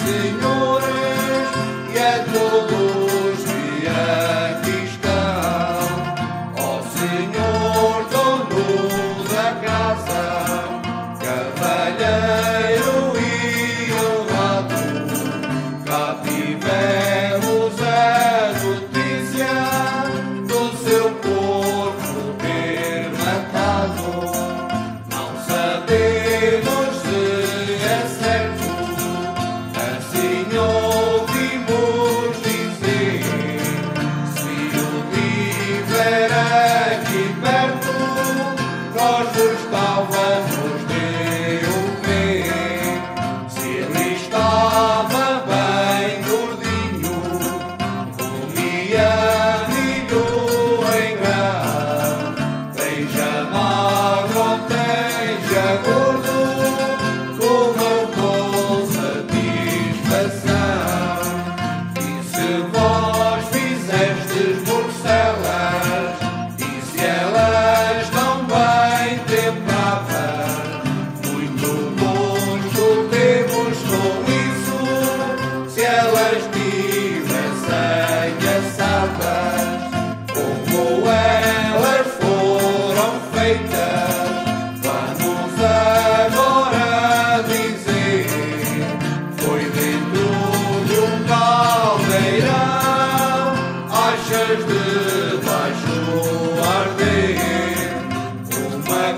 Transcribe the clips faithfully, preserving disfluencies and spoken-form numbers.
senhores e a todos que aqui estão. Ó Senhor, dono da casa, cavalheiro e honrado, cá tivemos a notícia do seu corpo ter matado. Não sabemos se é certo, assim ouvimos dizer. Se o tiver aqui perto, nós gostávamos de o ver. Se ele estava bem gordinho, comia milho em grão. Esteja magro ou esteja gordo, comam com satisfação. E se vós fizestes morcelas, e se elas não bem temperadas, muito gosto temos com isso. Se elas tivessem assadas, como elas foram feitas, vamos agora dizer: foi dentro de um caldeirão, achas debaixo arder, uma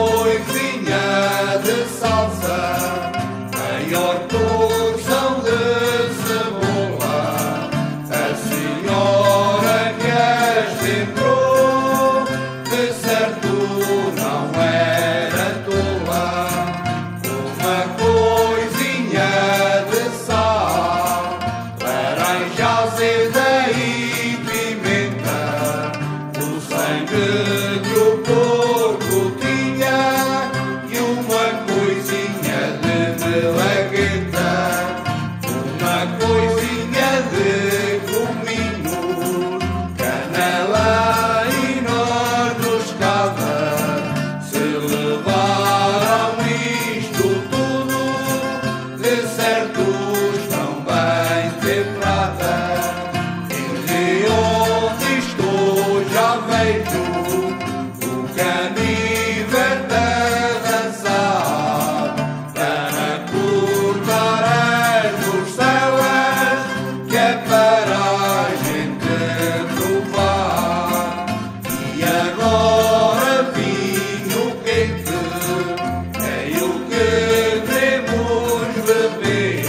coisinha de salsa, maior porção de cebola. A senhora que as temperou, de certo não era tola. Uma coisinha de sal, laranja azeda e pimenta, o sangue que o porco tinha e uma coisinha de melagueta, uma coisinha de cominho, canela e noz moscada. Se levaram isto tudo, de certo estão bem temperadas. E de onde estou já vejo o canivete a dançar, para cortar as morcelas, que é para a gente provar. E agora vinho quente é o que queremos beber.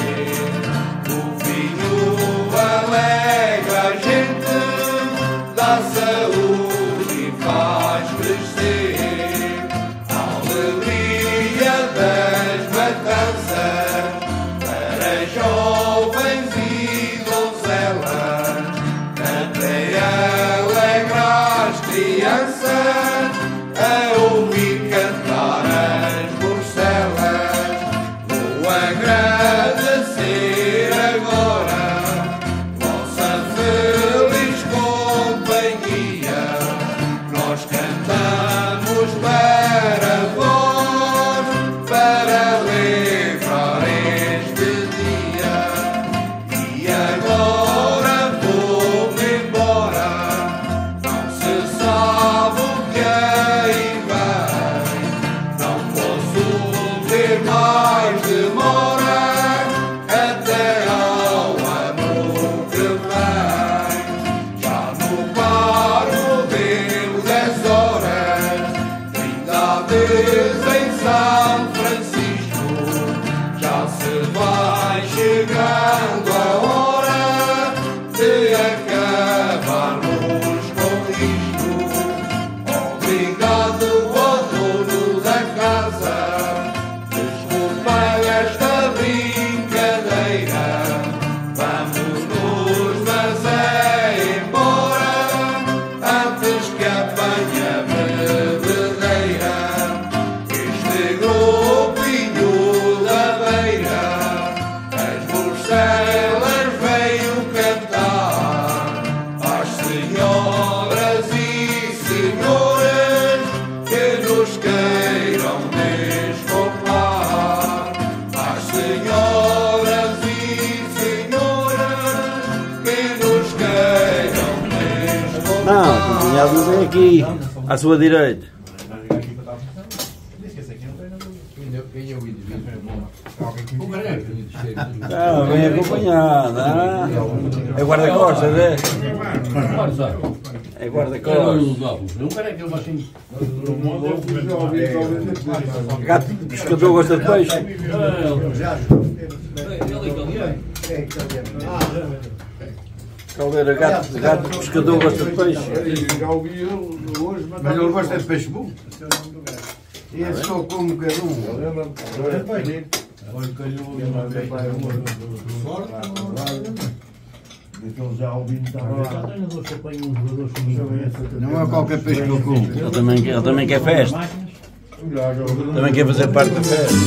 O vinho alegra a gente, dá saúde e faz crescer. A alegria das matanças para jovens e donzelas, até alegra as crianças a ouvir cantar as morcelas. Vou agradecer agora vossa feliz companhia. Nós cantamos para vós, para livrar este dia. E agora vou-me embora, não se sabe o que aí vem. Não posso ver mais demora, até ao ano que vem. Já no paro deu dez horas, trindades em São Francisco. Já se vai chegando a hora de acabarmos com isto. Obrigado ao dono da casa, desculpem esta brincadeira. Vamos-nos, mas é embora, antes que apanhe a bebedeira. Este grupinho da beira, as morcelas Não, o cunhado vem aqui, à sua direita. Não, vem acompanhado. É guarda-costas, é? É guarda-costas. Gato pescador gosta de peixe? Caldeira, gato, gato pescador gosta de peixe? Já ouvi hoje, mas ele gosta de peixe bom. E é só como cada um. Não é qualquer peixe que eu como. Ele também, ele também quer festa. Também quer fazer parte da festa.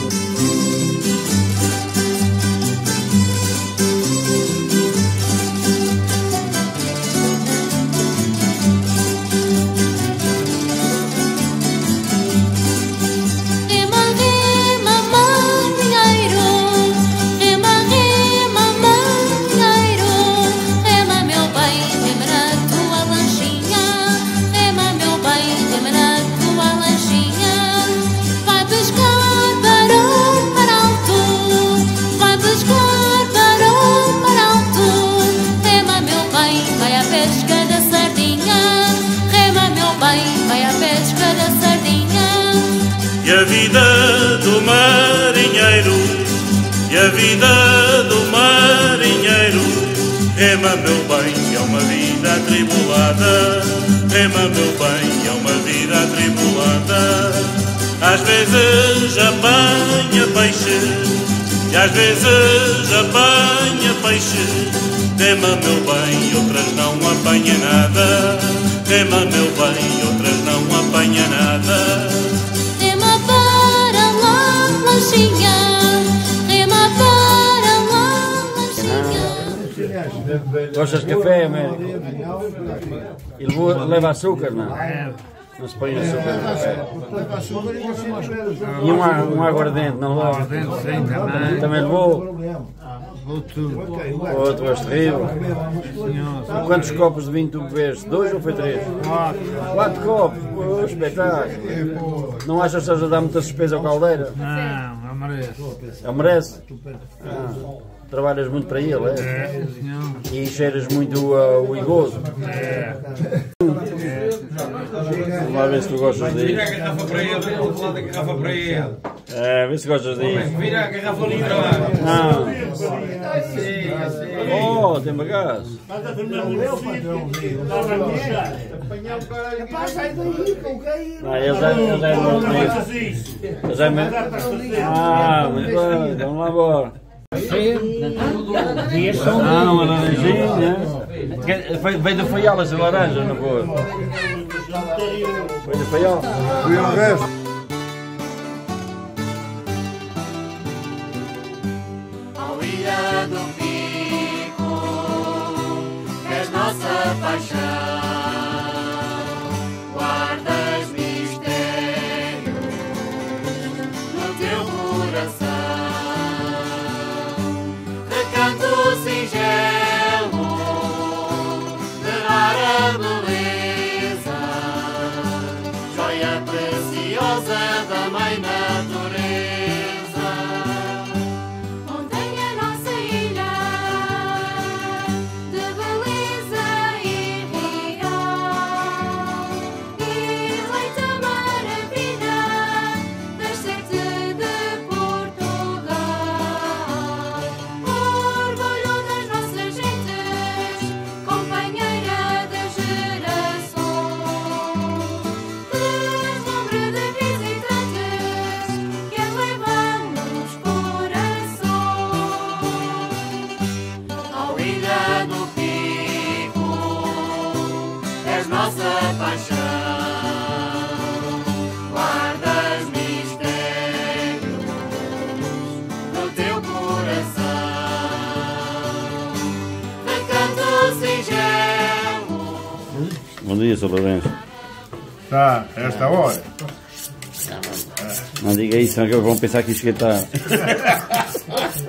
E a vida do marinheiro, e a vida do marinheiro, rema meu bem, é uma vida atribulada, rema meu bem, é uma vida atribulada. Às vezes apanha peixe, e às vezes apanha peixe, rema meu bem, outras não apanha nada, rema meu bem, outras não apanha nada. Rema para lá, lanchinha, rema para lá, lanchinha. Gostas de café, Américo? E levou- leva açúcar, não? Não se põe açúcar no café. E um, a- um aguardente, não leva? Aguardente, sim, também. Também levou? Vou tudo. Outro, és terrível. Quantos copos de vinho tu bebeste? Dois ou foi três? Quatro copos? Pô, espetáculo. Não achas que estás a dar muita despesa ao Caldeira? Não, eu mereço. Ele merece? Ah, trabalhas muito para ele, é? É, senhor. E cheiras muito uh, o igoso. É. Vamos lá ver se tu gostas disso. Vira a garrafa para ele, vou falar da garrafa para ele. É, vê se gostas disso. Vira a garrafa ali para lá. Não. Assim, assim. Oh, tem bagaço. Não, ele já, ele já é muito nisso. Ele já é muito... Ah, muito bem. Vamos lá embora. Ah, uma laranjinha. Que- foi- Veio de Faial essa laranja, não foi? Foi de Faial. Fui ao resto. Ó ilha do Pico, és nossa paixão, guardas mistérios no teu coração, recanto singelo de rara beleza, joia preciosa da mãe natureza. Montanha, nossa ilha, de beleza irreal, eleita maravilha das sete de Portugal, orgulho das nossas gentes, companheira das gerações, deslumbre de visitantes que elevam nos corações. Ó ilha do Pico, és nossa paixão, guardas mistérios no teu coração, recanto singelo. Bom dia, Sr. Lourenço. Tá, esta hora. Não diga isso, senão que vão pensar que esquentar.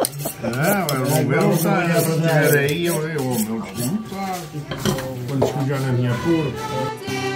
Não, eles vão ver, não está. Se estiver aí, eu, eu, o meu destino está. Quando escolher já na minha curva.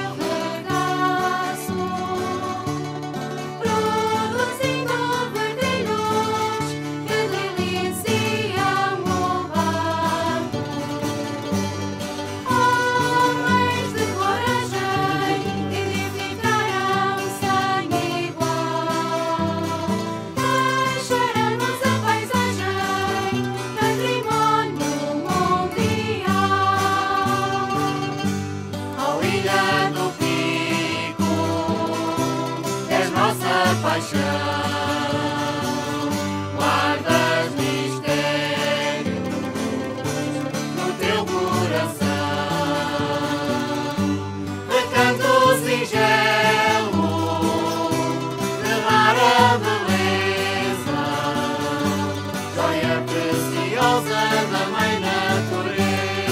Guardas mistérios no teu coração, recanto singelo de rara beleza, joia preciosa da mãe natureza.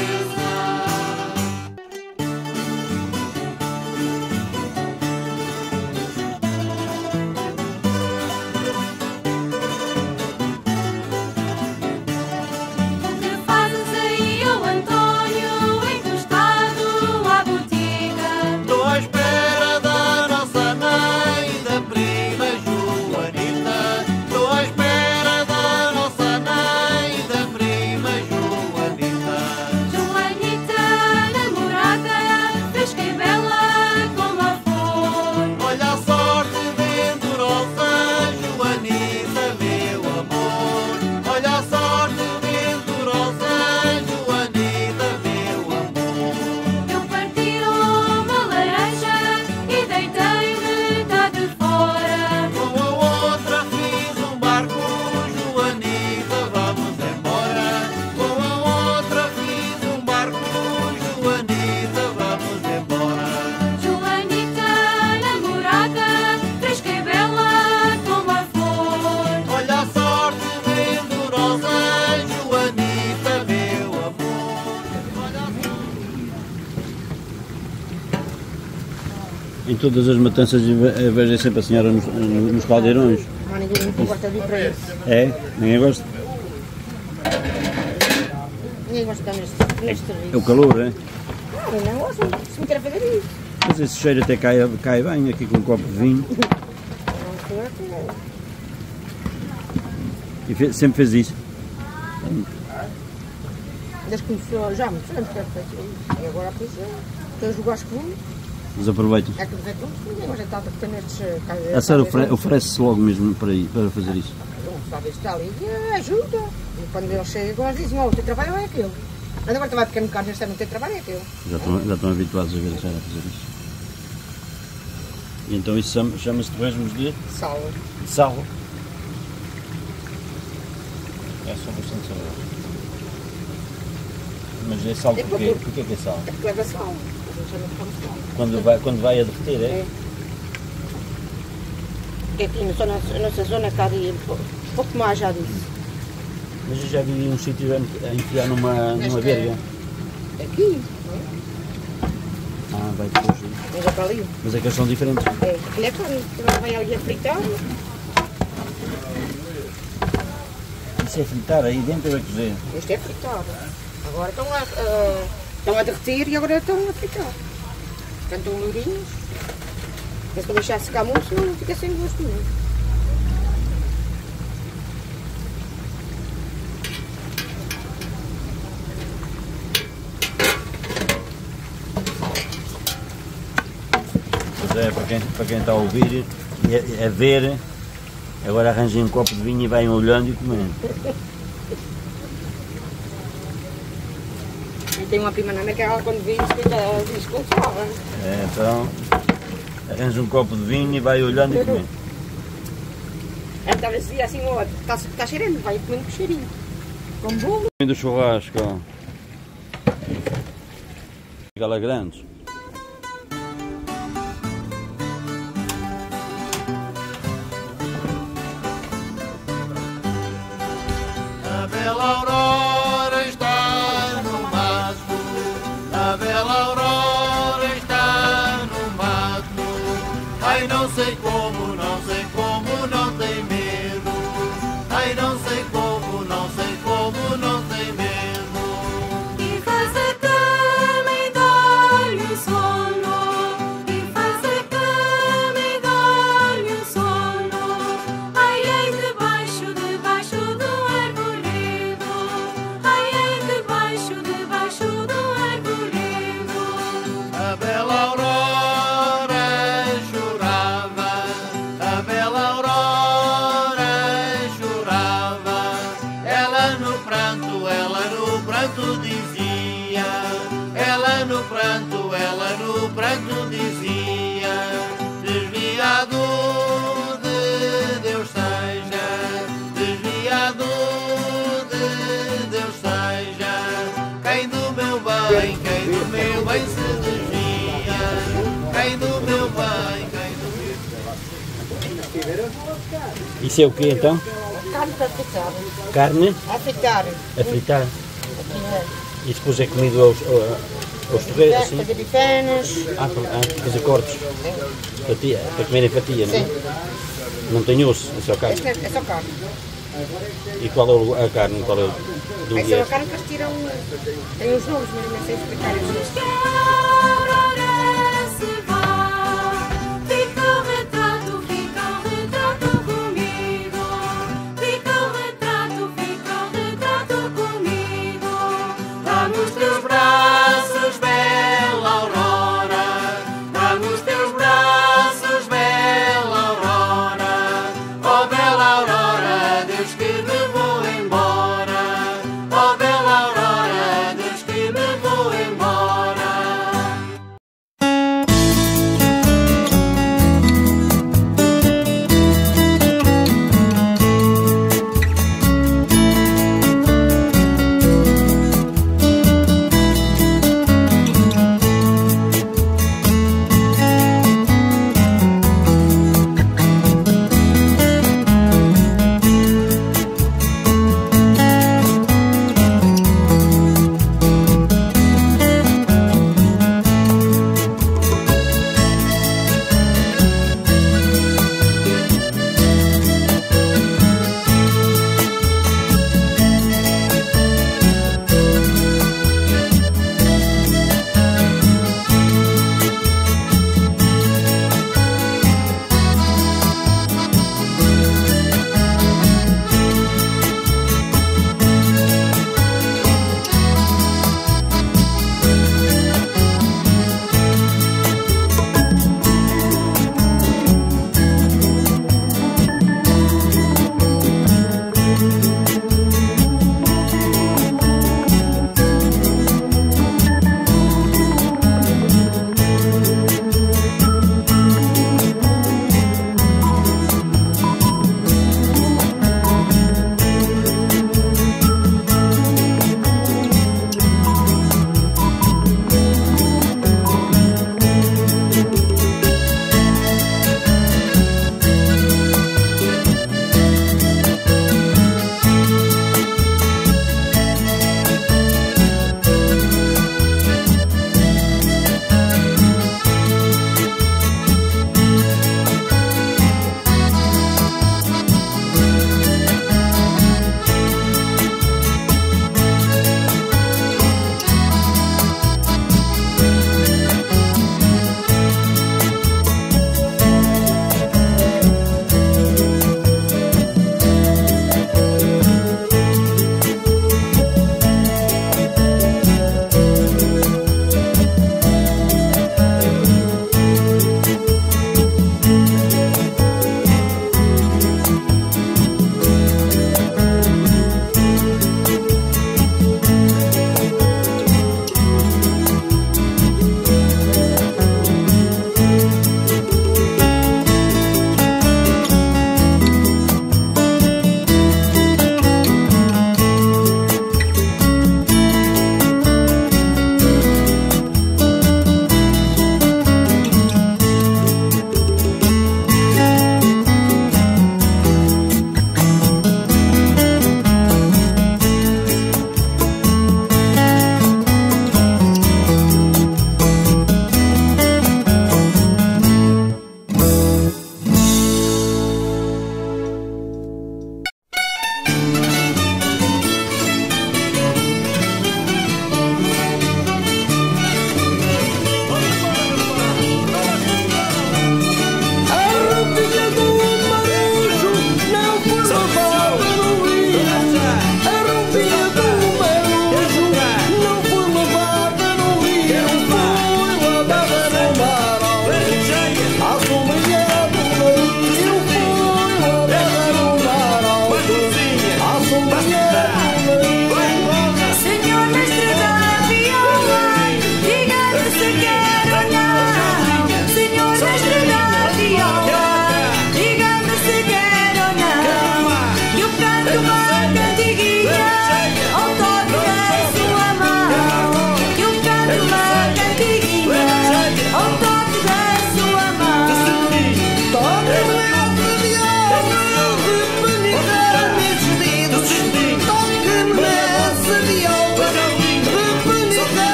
Em todas as matanças eu vejo sempre a senhora nos, nos caldeirões. Mas ninguém gosta de ir para isso. É? Ninguém gosta? Ninguém gosta neste, neste serviço. É o calor, é? Eu não gosto, se me quer fazer isso. Mas esse cheiro até cai, cai bem aqui com um copo de vinho. Não sou assim. E fez, sempre fez isso? Desde que começou, já há muitos anos que eu faço isso. E agora, pois, eu gosto muito. Mas aproveitam. É que ninguém gosta tanto de ter nestes caldeirões. A senhora ofere, oferece-se logo mesmo para, ir, para fazer isso? Um sabe está ali e ajuda. E quando eles chegam, eles dizem: oh, o teu trabalho é aquele. Mas agora trabalho pequeno carne, este ano o teu trabalho é aquele. Já estão, já estão habituados a ver a senhora fazer isso. E então isso chama- chama-se torresmos de Sal. sal. É só bastante sabor. Mas é sal porquê? Porquê que é sal? É porque leva sal. A gente chama de pão de sal. Quando vai, quando vai a derreter, é? É. Porque aqui na zona- a nossa zona está ali um pouco- um pouco mais já disso. Mas eu já vi um sítio a enfiar numa, numa Nesta- verga. Aqui, Ah, vai depois. mas é para ali. Mas é que eles são diferentes. É, aquilo é carne, que vai ali a fritar. Isso é fritar aí dentro ou é cozer? Isto é fritar. Agora estão a, a- estão a derreter e agora estão a fritar. Cantam lourinhos. Mas se deixar secar muito, senão fica sem gosto nenhum. Mas é, para quem, para quem está a ouvir, é, é ver, agora arranjem um copo de vinho e vai olhando e comendo. E tem uma prima na minha que ela quando vê isso, que ela diz que gostava. É, então, arranja um copo de vinho e vai olhando e comendo. Ela estava assim, assim, ó, está, está cheirando, vai comendo com cheirinho. Com bolo. Do churrasco, ó. Aquela grande. A bela aurora está no mato, a bela aurora está no mato. Ai, não sei como, não sei como, não tem medo. Ai, não sei como, não sei como, não tem medo. E faz a cama e dorme. pranto, ela no pranto dizia, ela no pranto, ela no pranto dizia, desviado de Deus seja, desviado de Deus seja, quem do meu bem, quem do meu bem se desvia, quem do meu bem, quem do meu bem. Isso é o quê então? Carne para fritar. Carne A fritar. a fritar. Aqui, né? E depois é comido aos, aos torreiros, assim? Fazer bifanas. Ah, para ah, fazer cortes. Fatia, para comer em fatia, não é? Sim. Não tem osso, é só carne. Esta é só carne. E qual é o- a carne? Qual é o do Essa é uma dia? carne que eles tiram. Tem uns nomes, mas não sei explicar os nomes. Que a aurora se vá, fica o retrato, fica o retrato comigo, fica o retrato, fica o retrato comigo. Dá-me os teus braços, bela aurora, dá-me os teus braços, bela aurora, oh bela aurora, Deus que me vou embora, oh bela aurora, Deus que me vou embora.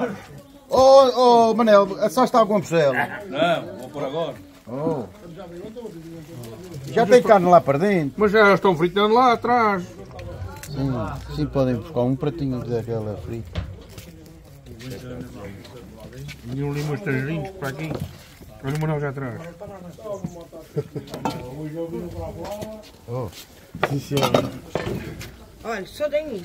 Oh, oh, Manel, só está algum puxelo? Não, vou por agora. Oh. Já tem carne lá para dentro. Mas já estão fritando lá atrás. Sim, sim, podem buscar um pratinho daquela frita. E um limão estagirinhos para aqui. Olha o Manuel já atrás. Oh. Sim, senhor. Olha, só tem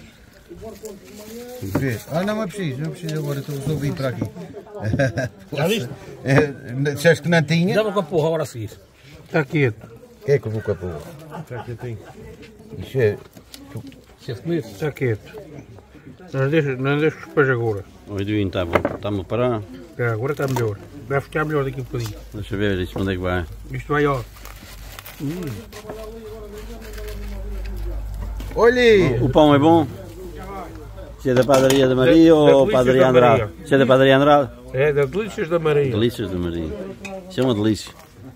Ah, não é preciso, não é preciso agora, estou a vir para aqui. Já viste? Disseste que não tinha? Dá-me com a porra agora a seguir. Está quieto. Quem é que eu vou com a porra? Está quietinho. Isso é... Se é comer. Está quieto. Não deixes não deixa que depois agora. O Edwin está bom, está-me a parar. É, agora está melhor. Vai ficar melhor daqui a um bocadinho. Deixa ver isto, onde é que vai. Isto vai ó. Hum. Olhe! O pão é bom? Se é da padaria da Maria Da- da ou padaria da Andrade? Maria. Se é da padaria Andrade? É, da Delícias da Maria. Delícias da Maria. Isso é uma delícia.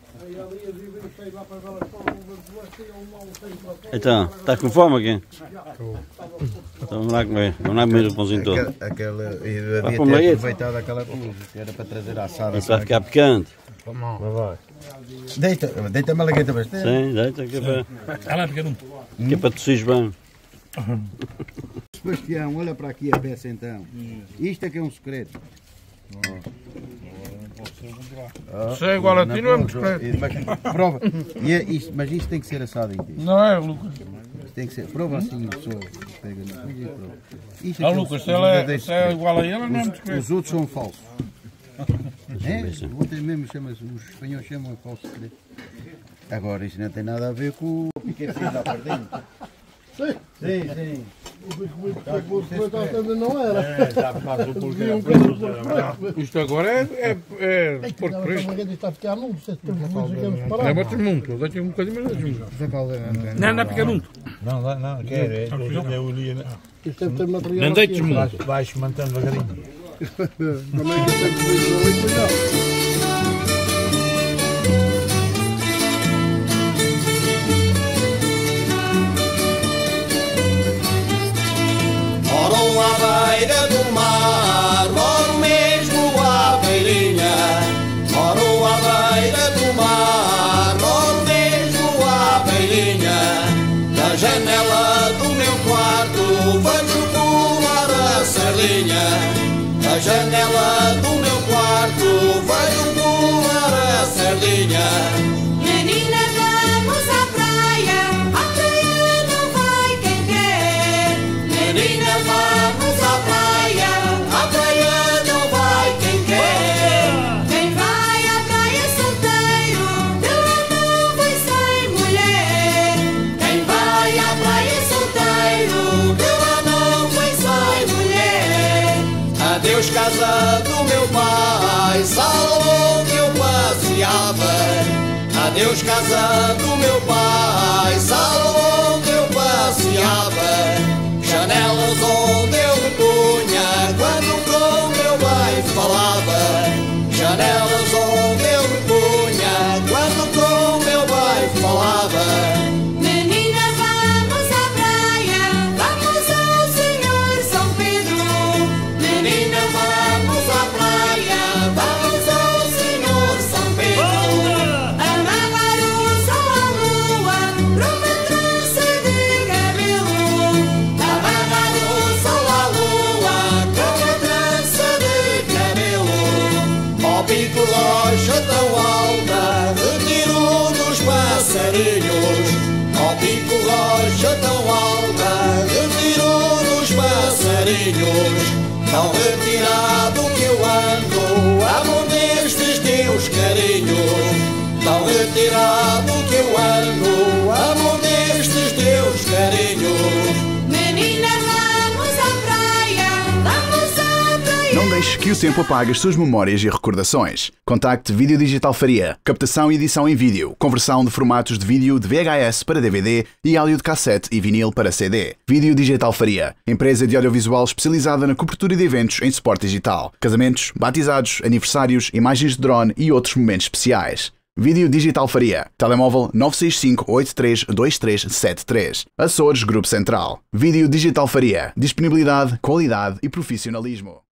Então, estás com fome aqui? Então vamos lá comer, vamos lá comer o pãozinho todo. Aquela, aquela, eu Vai havia com ter leite? aproveitado aquela coisa, que era para trazer a assada. Isso vai ficar picante. Não vai. Deita, deita-me a lagueta bastante. Sim, deita que é para, Ela é pequeno. que é para tossires bem. Sebastião, olha para aqui a peça então. Isto é que é um segredo. Se é igual a ti, não é muito prova. secreto. Mas, prova. E é isto, mas isto tem que ser assado inteiro. Não é, Lucas? Isto tem que ser. Prova assim, só. Pega no coisa e prova. Isto Ah, é que é um- Lucas, se um ela é, verdadeiro se é segredo. igual a ela, não é muito Os, secreto. os outros são falsos. É? O outro mesmo chama-se, os espanhóis chamam a falso segredo. Agora, isto não tem nada a ver com o piquezinho lá para dentro. Sim, sim. sim. Isto agora é, é, é porco preto. É bate muito, deixa um bocadinho, mas deixa muito. Não, não é pequeno. Não, não, não, quer, é, é o Lia. Não deixes muito. Vais mantendo devagarinho. Moram à beira do mar, moram mesmo à beirinha. Moram à beira do mar, moram mesmo à beirinha. Da janela do meu quarto vejo pular a sardinha. Da janela do meu quarto vejo pular a sardinha. Menina, vamos à praia, à praia não vai quem quer. Menina, vamos à praia, à praia não vai quem quer. Quem vai à praia solteiro, de lá não vai sem mulher. Quem vai à praia solteiro, de lá não vai sem mulher. Adeus casa do meu pai, sala onde eu passeava. Adeus casa do meu pai, sala onde eu passeava. Janelas onde eu me punha quando com meu pai falava. Janelas onde eu me punha quando com meu pai falava. Menina, vamos à praia, vamos ao Senhor São Pedro. Menina, vamos à praia, vamos ao Senhor São Pedro. Amarrar o sol à lua, para uma trança de cabelo. Amarrar o sol à lua com uma trança de cabelo. Ó pico rocha tão alta, retiro dos passarinhos. Ó pico rocha tão alta, retiro dos passarinhos. Tão retirado que eu ando, amo destes teus carinhos. Tão retirado que eu ando, amo destes teus carinhos. Menina, vamos à praia, vamos à praia. Não deixes que o tempo apague as suas memórias e recordações. Contacte Vídeo Digital Faria. Captação e edição em vídeo. Conversão de formatos de vídeo de V H S para D V D e áudio de cassete e vinil para C D. Vídeo Digital Faria. Empresa de audiovisual especializada na cobertura de eventos em suporte digital. Casamentos, batizados, aniversários, imagens de drone e outros momentos especiais. Vídeo Digital Faria. Telemóvel nove seis cinco oito três dois três sete três. Açores Grupo Central. Vídeo Digital Faria. Disponibilidade, qualidade e profissionalismo.